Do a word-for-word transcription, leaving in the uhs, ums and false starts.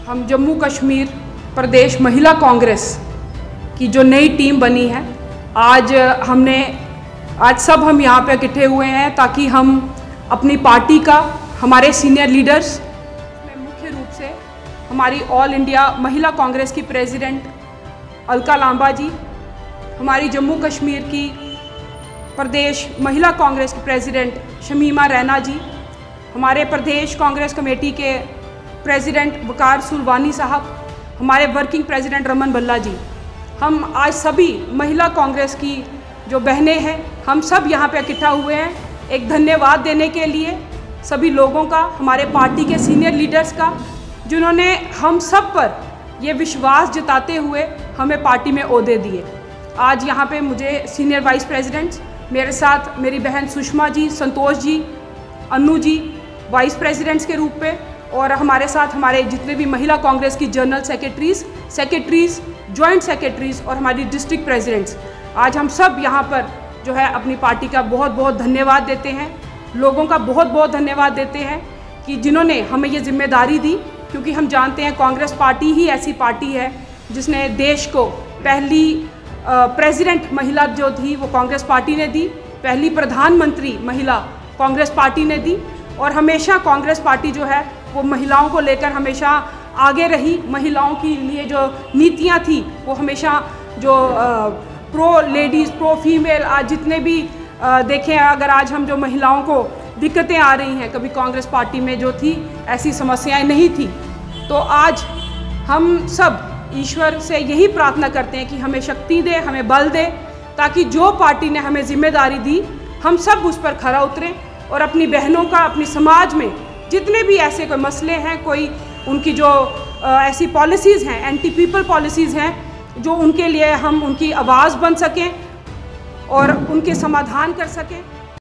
हम जम्मू कश्मीर प्रदेश महिला कांग्रेस की जो नई टीम बनी है, आज हमने आज सब हम यहाँ पे इकट्ठे हुए हैं ताकि हम अपनी पार्टी का, हमारे सीनियर लीडर्स में मुख्य रूप से हमारी ऑल इंडिया महिला कांग्रेस की प्रेसिडेंट अलका लांबा जी, हमारी जम्मू कश्मीर की प्रदेश महिला कांग्रेस की प्रेसिडेंट शमीमा रैना जी, हमारे प्रदेश कांग्रेस कमेटी के प्रेसिडेंट वकार सुलवानी साहब, हमारे वर्किंग प्रेसिडेंट रमन भल्ला जी, हम आज सभी महिला कांग्रेस की जो बहनें हैं, हम सब यहाँ पे इकट्ठा हुए हैं एक धन्यवाद देने के लिए सभी लोगों का, हमारे पार्टी के सीनियर लीडर्स का, जिन्होंने हम सब पर ये विश्वास जताते हुए हमें पार्टी में ओहदे दिए। आज यहाँ पे मुझे सीनियर वाइस प्रेसिडेंट्स, मेरे साथ मेरी बहन सुषमा जी, संतोष जी, अन्नू जी वाइस प्रेसिडेंट्स के रूप में, और हमारे साथ हमारे जितने भी महिला कांग्रेस की general secretaries secretaries joint secretaries और हमारी डिस्ट्रिक्ट प्रेसिडेंट्स, आज हम सब यहाँ पर जो है अपनी पार्टी का बहुत बहुत धन्यवाद देते हैं, लोगों का बहुत बहुत धन्यवाद देते हैं कि जिन्होंने हमें ये जिम्मेदारी दी, क्योंकि हम जानते हैं कांग्रेस पार्टी ही ऐसी पार्टी है जिसने देश को पहली प्रेसिडेंट महिला जो थी वो कांग्रेस पार्टी ने दी, पहली प्रधानमंत्री महिला कांग्रेस पार्टी ने दी, और हमेशा कांग्रेस पार्टी जो है वो महिलाओं को लेकर हमेशा आगे रही। महिलाओं के लिए जो नीतियां थी वो हमेशा जो आ, प्रो लेडीज़, प्रो फीमेल, आज जितने भी आ, देखें, अगर आज हम जो महिलाओं को दिक्कतें आ रही हैं, कभी कांग्रेस पार्टी में जो थी ऐसी समस्याएं नहीं थी। तो आज हम सब ईश्वर से यही प्रार्थना करते हैं कि हमें शक्ति दे, हमें बल दे, ताकि जो पार्टी ने हमें जिम्मेदारी दी हम सब उस पर खरा उतरें और अपनी बहनों का, अपनी समाज में जितने भी ऐसे कोई मसले हैं, कोई उनकी जो आ, ऐसी पॉलिसीज़ हैं, एंटी पीपल पॉलिसीज़ हैं, जो उनके लिए हम उनकी आवाज़ बन सकें और उनके समाधान कर सकें।